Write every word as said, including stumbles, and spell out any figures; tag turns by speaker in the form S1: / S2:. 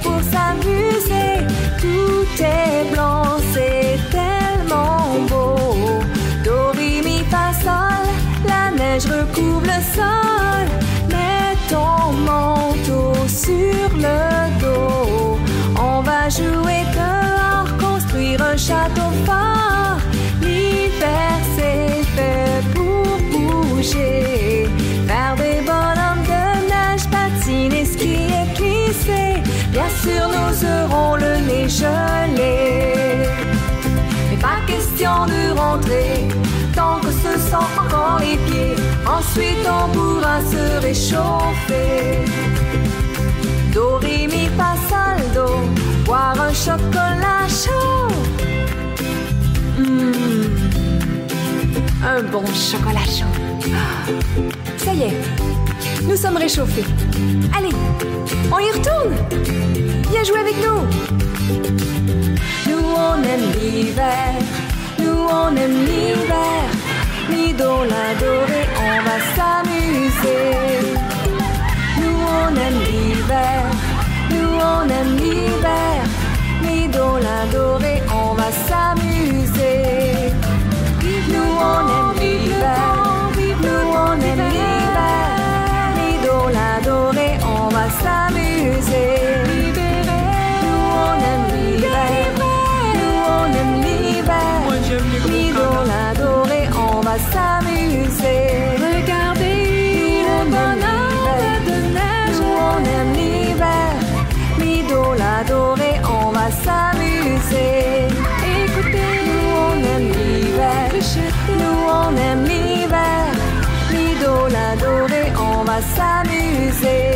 S1: pour s'amuser. Tout est blanc, c'est tellement beau. Do, ré, mi, fa, sol, la neige recouvre le sol. Mets ton manteau sur le dos. On va jouer dehors, construire un château fort. L'hiver c'est fait pour bouger, faire des bonhommes de neige, patiner, skier, glisser. Bien sûr nous aurons le nez gelé, mais pas question de rentrer tant que se sent encore les pieds. Ensuite on pourra se réchauffer. Do, ré, mi, fa, sol, do, boire un chocolat chaud. Mmh, un bon chocolat chaud. Ça y est, nous sommes réchauffés. Allez, on y retourne. Viens jouer avec nous. Nous on aime l'hiver, nous on aime l'hiver. Mi, do, la, do, ré, on va s'amuser. Nous on aime l'hiver, nous on aime l'hiver. Mi, do, la, do, ré, on va s'amuser. Nous on aime l'hiver, nous on aime l'hiver. Mi, do, la, do, ré, on va s'amuser. Nous on aime l'hiver, nous on aime l'hiver. Mi, do, la, do, ré, on va s'amuser. Regardez le bonhomme de neige. Nous on aime l'hiver. Mi, do, la, do, ré, on va s'amuser. Écoutez, nous on aime l'hiver. Nous on aime l'hiver. Mi, do, la, do, ré, on va s'amuser.